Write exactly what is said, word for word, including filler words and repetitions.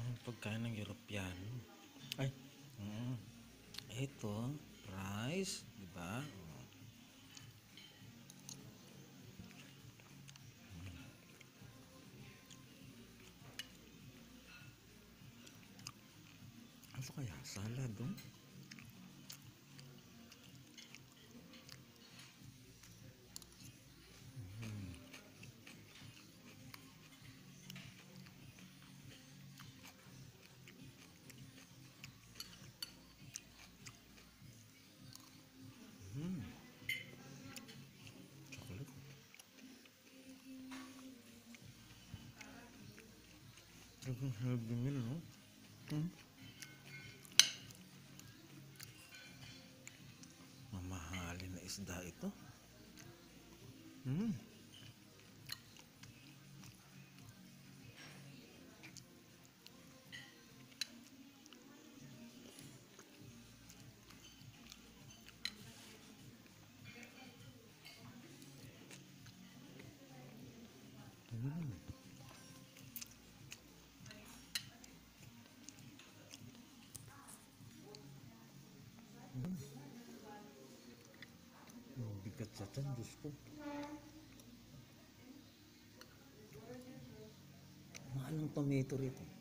Pagkain ng European. Ay, mm, ito, rice, di ba? Ano kaya? Salad, oh? Mm, chocolate. Talagang healthy meal, no? Mm. Mamahalin na isda ito. Mm. Mm. Mm. Ang bigat sa tiyan, Diyos ko. Mahalong tomato rito.